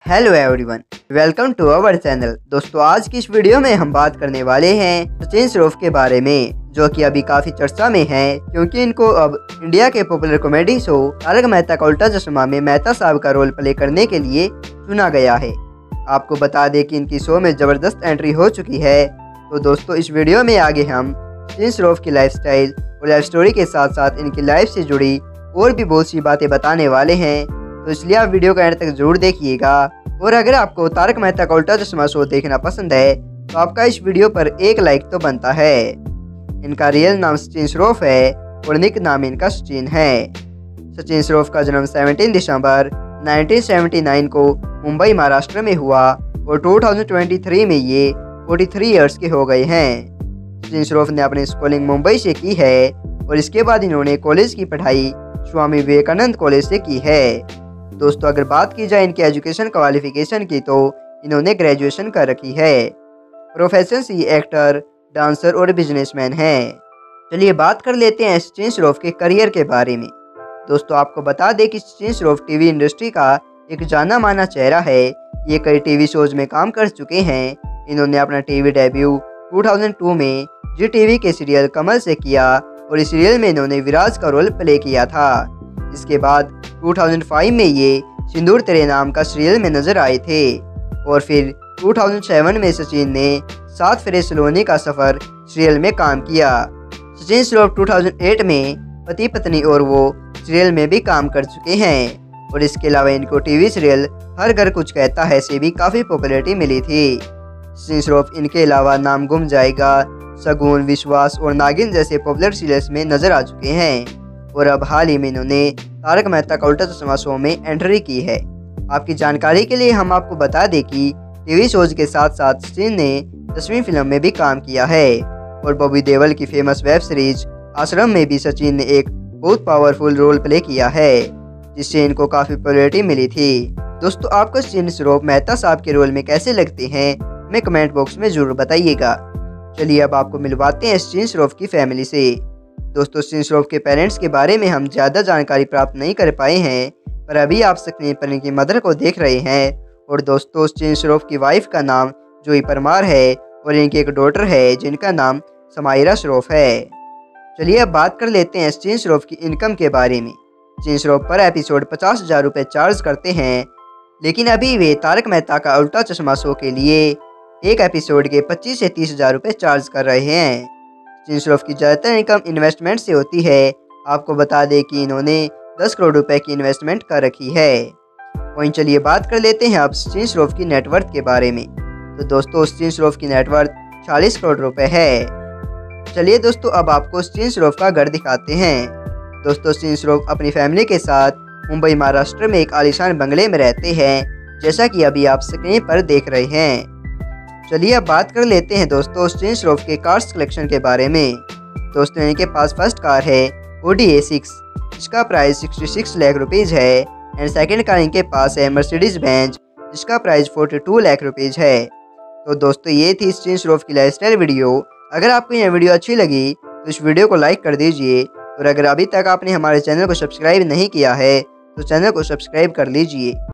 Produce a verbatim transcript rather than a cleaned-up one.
Hello everyone, welcome to our channel. दोस्तों, आज की इस वीडियो में हम बात करने वाले हैं सचिन श्रॉफ के बारे में, जो कि अभी काफी चर्चा में हैं क्योंकि इनको अब इंडिया के popular comedy show Taarak Mehta Ka Ooltah चश्मा में मेहता साहब का रोल प्ले करने के लिए चुना गया है। आपको बता दें कि इनकी शो में जबरदस्त एंट्री हो चुकी है। तो दोस्तों, इस वीडियो में आगे हम सचिन श्रॉफ की लाइफ स्टाइल और लाइफ स्टोरी के साथ साथ इनकी लाइफ से जुड़ी और भी बहुत सी बातें बताने वाले हैं, तो इसलिए आप वीडियो का एंड तक जरूर देखिएगा। और अगर आपको तारक मेहता का उल्टा चश्मा शो देखना पसंद है तो आपका इस वीडियो पर एक लाइक तो बनता है। इनका रियल नाम सचिन श्रॉफ है और निक नाम इनका सचिन है। सचिन श्रॉफ का जन्म सत्रह दिसंबर उन्नीस सौ उन्यासी को मुंबई महाराष्ट्र में हुआ और दो हज़ार तेईस में ये तैंतालीस इयर्स के हो गए हैं। सचिन श्रॉफ ने अपनी स्कूलिंग मुंबई से की है और इसके बाद इन्होंने कॉलेज की पढ़ाई स्वामी विवेकानंद कॉलेज से की है। दोस्तों, अगर बात की जाए इनके एजुकेशन क्वालिफिकेशन की तो इन्होंने ग्रेजुएशन कर रखी है। प्रोफेशन से एक्टर, डांसर और बिजनेसमैन हैं। चलिए बात कर लेते हैं सचिन श्रॉफ के करियर के बारे में। दोस्तों, आपको बता दें कि सचिन श्रॉफ टीवी इंडस्ट्री का एक जाना माना चेहरा है। ये कई टीवी शोज में काम कर चुके हैं। इन्होंने अपना टीवी डेब्यू दो हज़ार दो में जी टीवी के सीरियल कमल से किया और इस सीरियल में इन्होंने विराज का रोल प्ले किया था। इसके बाद दो हज़ार पाँच में ये सिंदूर तेरे नाम का सीरियल में नजर आए थे और फिर दो हज़ार सात में सचिन ने सात फेरे सलोनी का सफर सीरियल में काम किया। सचिन श्रॉफ दो हज़ार आठ में पति पत्नी और वो सीरियल में भी काम कर चुके हैं और इसके अलावा इनको टीवी सीरियल हर घर कुछ कहता है से भी काफ़ी पॉपुलैरिटी मिली थी। सचिन श्रॉफ इनके अलावा नाम गुम जाएगा, शगुन, विश्वास और नागिन जैसे पॉपुलर सीरियल्स में नजर आ चुके हैं और अब हाल ही में इन्होंने तारक मेहता का उल्टा चश्मा शो में एंट्री की है। आपकी जानकारी के लिए हम आपको बता दें कि टीवी शोज के साथ साथ सचिन ने दसवीं फिल्म में भी काम किया है और बॉबी देओल की फेमस वेब सीरीज आश्रम में भी सचिन ने एक बहुत पावरफुल रोल प्ले किया है, जिससे इनको काफ़ी पॉपुलैरिटी मिली थी। दोस्तों, आपको सचिन श्रॉफ मेहता साहब के रोल में कैसे लगते हैं हमें कमेंट बॉक्स में जरूर बताइएगा। चलिए अब आपको मिलवाते हैं सचिन श्रॉफ की फैमिली से। दोस्तों, सचिन श्रॉफ के पेरेंट्स के बारे में हम ज़्यादा जानकारी प्राप्त नहीं कर पाए हैं, पर अभी आप स्क्रीन पर इनकी मदर को देख रहे हैं। और दोस्तों, सचिन श्रॉफ की वाइफ का नाम जूही परमार है और इनकी एक डॉटर है जिनका नाम समायरा श्रॉफ है। चलिए अब बात कर लेते हैं सचिन श्रॉफ की इनकम के बारे में। सचिन श्रॉफ पर एपिसोड पचास हज़ार रुपये चार्ज करते हैं, लेकिन अभी वे तारक मेहता का उल्टा चश्मा शो के लिए एक एपिसोड के पच्चीस से तीस हज़ार रुपये चार्ज कर रहे हैं। सचिन श्रॉफ की ज़्यादातर इनकम इन्वेस्टमेंट से होती है। आपको बता दें कि इन्होंने दस करोड़ रुपए की इन्वेस्टमेंट कर रखी है। वहीं चलिए बात कर लेते हैं अब सचिन श्रॉफ की नेटवर्थ के बारे में। तो दोस्तों, सचिन श्रॉफ की नेटवर्थ चालीस करोड़ रुपए है। चलिए दोस्तों, अब आपको सचिन श्रॉफ का घर दिखाते हैं। दोस्तों, सचिन श्रॉफ अपनी फैमिली के साथ मुंबई महाराष्ट्र में एक आलीशान बंगले में रहते हैं, जैसा कि अभी आप स्क्रीन पर देख रहे हैं। चलिए अब बात कर लेते हैं दोस्तों सचिन श्रॉफ के कार्स कलेक्शन के बारे में। दोस्तों, इनके पास फर्स्ट कार है ऑडी ए सिक्स, जिसका प्राइस छियासठ लाख रुपीज़ है एंड सेकंड कार इनके पास है मर्सिडीज बेंज, जिसका प्राइस बयालीस लाख रुपीज़ है। तो दोस्तों, ये थी सचिन श्रॉफ की लाइफस्टाइल वीडियो। अगर आपको यह वीडियो अच्छी लगी तो इस वीडियो को लाइक कर दीजिए और अगर अभी तक आपने हमारे चैनल को सब्सक्राइब नहीं किया है तो चैनल को सब्सक्राइब कर लीजिए।